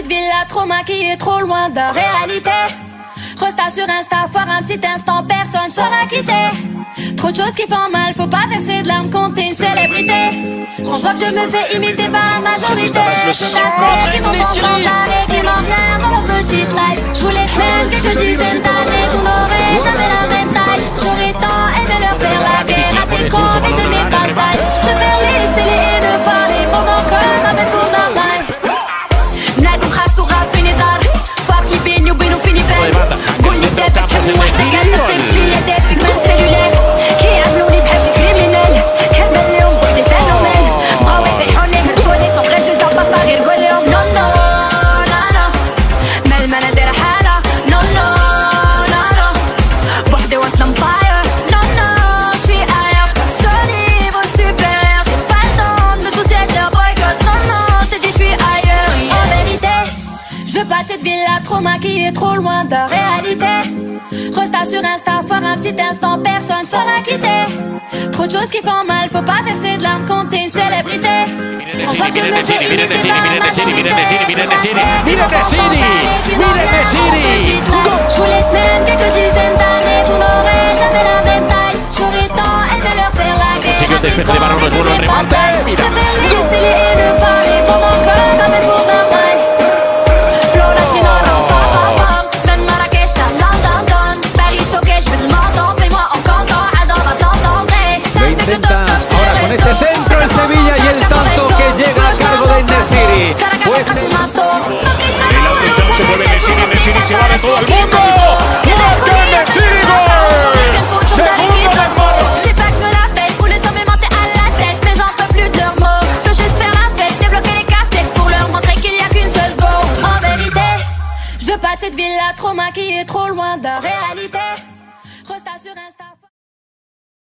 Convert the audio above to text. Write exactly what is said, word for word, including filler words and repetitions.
villa trop maquillée, trop loin de la réalité. Resta sur Insta, foire un petit instant, personne sera quitté. Trop de choses qui font mal, faut pas verser de larmes quand t'es une célébrité. Quand je vois que je me fais imiter par la majorité, je t'assure qu'ils m'ont arrêt, qui n'ont rien dans leur petite life. Je vous laisse même quelques dizaines d'années, vous n'aurez jamais la même taille. J'aurais tant aimé leur faire la guerre, assez con mais je n'ai pas de taille. Je préfère laisser les haineux parler pendant que la même pour d'un bail. N'aidons خاصوها فيني دار فرق اللي بيني وبينه فيني بان قول لي دابا شحال من وحده كتكتب ليا دابك من سيلولار كيعاملوني بحال شي كريمينال كنبان لهم بوحدي فينومين بغاو يطيحوني هرسوني سون ريزولتا باستا غير قول لهم نو نو لا لا مال ما انا دايره حاله نو نو لا لا بوحدي واصله مطاير نو نو شوي اير جو niveau supérieur j'ai pas le temps de me soucier de leur boycott non non je te dis je suis ailleurs en vérité je veux pas de cette villa trop maquillée trop loin de la réalité. Resta sur Insta, foire un petit instant, personne sera quitté. Trop de choses qui font mal, faut pas verser de larmes quand t'es une célébrité. On voit que je me fais imiter par la majorité. Je vous laisse même quelques dizaines d'années, vous n'aurez jamais la même taille. J'aurais tant aimé leur faire la guerre, assez con mais je n'ai pas de taille. Je préfère laisser les haineux parler pendant que la même pour d'un bail. Flow latino, ram pam pam pam, men Marrakech à London, Paris choqué, je veux de m'entendre, paye-moi en comptant, Adam va s'entendre. Ça me fait que toc toc sur le Con ese centro el Sevilla y el tanto que llega a cargo de En-Nesyri. Pues El outlet se vuelve En-Nesyri, En-Nesyri se va de todo el mundo. ¡Porque En-Nesyri gol! Segundo del Moro. C'est pas que je me la pète, vous les avez montés à la tête, mais j'en peux plus de leurs mots. Je veux juste faire la fête, débloquer les casse-têtes pour leur montrer qu'il y a qu'une seule go. En vérité, je veux pas de cette villa trop maquillée, trop loin de la réalité.